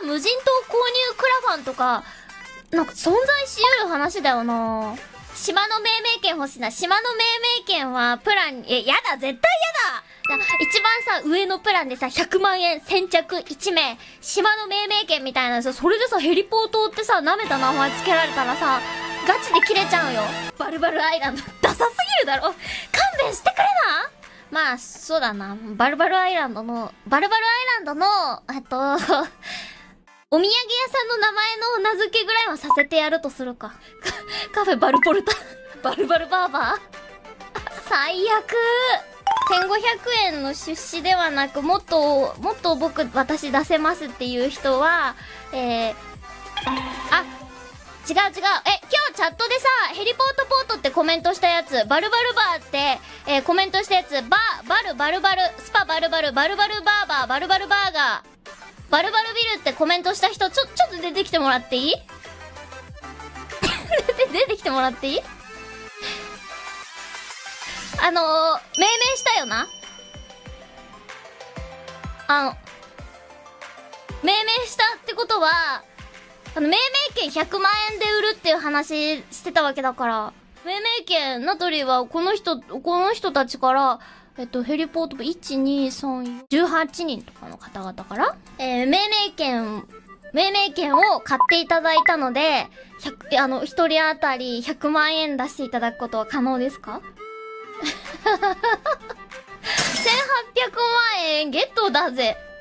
無人島購入クラファンとか、なんか存在し得る話だよな。島の命名権欲しいな。島の命名権はプラン、やだ、絶対やだ。一番さ、上のプランでさ、100万円先着1名、島の命名権みたいなさ、それでさ、ヘリポートってさ、舐めた名前つけられたらさ、ガチで切れちゃうよ。バルバルアイランド、ダサすぎるだろ。勘弁してくれな。まあ、そうだな。バルバルアイランドの、お土産屋さんの名前の名付けぐらいはさせてやるとするか。カフェバルポルタ、バルバルバーバー最悪。1500円の出資ではなく、もっと私出せますっていう人は、違う。今日チャットでさ、ヘリポートポートってコメントしたやつ、バルバルバーって、コメントしたやつ、バルバルバル、スパバルバル、バルバルバーバー、バルバルバーガー、バルバルビルってコメントした人、ちょっと出てきてもらっていい出てきてもらっていい？命名したよな？命名したってことは、命名権100万円で売るっていう話してたわけだから、命名権、ナトリはこの人たちから、ヘリポート1、2、3、18人とかの方々から、命名権を買っていただいたので、一人当たり100万円出していただくことは可能ですか？ 1800 万円ゲットだぜ。